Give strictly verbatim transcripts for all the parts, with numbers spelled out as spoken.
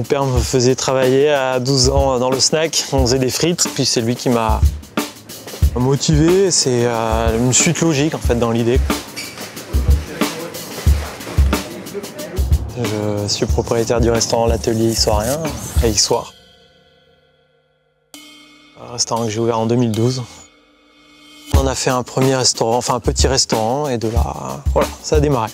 père me faisait travailler à douze ans dans le snack, on faisait des frites, puis c'est lui qui m'a motivé, c'est euh, une suite logique en fait dans l'idée. Je suis propriétaire du restaurant L'Atelier Issoirien à Issoire. Un restaurant que j'ai ouvert en deux mille douze. On a fait un premier restaurant, enfin un petit restaurant, et de là, voilà, ça a démarré.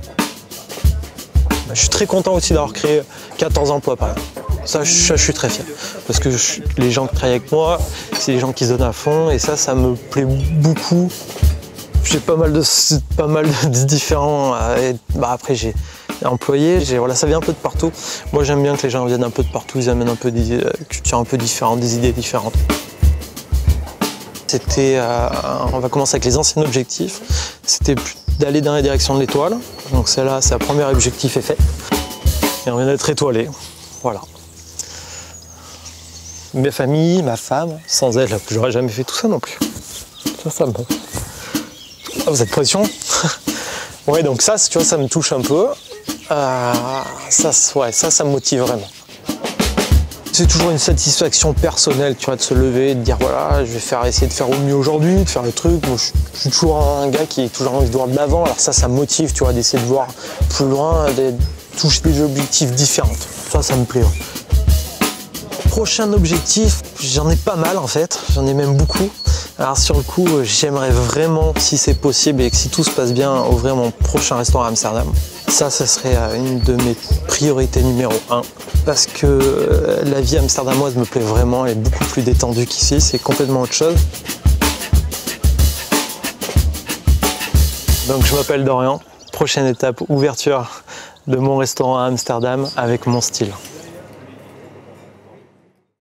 Je suis très content aussi d'avoir créé quatorze emplois par exemple. Ça, je, je suis très fier. Parce que je, les gens qui travaillent avec moi, c'est des gens qui se donnent à fond, et ça, ça me plaît beaucoup. J'ai pas mal de, pas mal de différents. Et, bah, après, j'ai employés, voilà, ça vient un peu de partout. Moi, j'aime bien que les gens viennent un peu de partout, ils amènent un peu des cultures un peu différentes, des idées différentes. C'était, euh, on va commencer avec les anciens objectifs. C'était d'aller dans la direction de l'étoile. Donc celle-là, c'est le premier objectif est fait. Et on vient d'être étoilé. Voilà. Ma famille, ma femme, sans elle, j'aurais jamais fait tout ça non plus. Ça, ça me... Ah, vous êtes pression. Ouais, donc ça, tu vois, ça me touche un peu. Euh, ça, ouais, ça, ça me motive vraiment. C'est toujours une satisfaction personnelle, tu vois, de se lever, de dire voilà, je vais faire, essayer de faire au mieux aujourd'hui, de faire le truc. Moi, je, je suis toujours un gars qui a toujours envie de voir de l'avant. Alors ça, ça me motive, tu vois, d'essayer de voir plus loin, de toucher des objectifs différents. Ça, ça me plaît. Prochain objectif, j'en ai pas mal en fait, j'en ai même beaucoup. Alors sur le coup, j'aimerais vraiment, si c'est possible et que si tout se passe bien, ouvrir mon prochain restaurant à Amsterdam. Ça, ça serait une de mes priorités numéro un. Parce que la vie amsterdamoise me plaît vraiment, elle est beaucoup plus détendue qu'ici, c'est complètement autre chose. Donc je m'appelle Dorian, prochaine étape, ouverture de mon restaurant à Amsterdam avec mon style.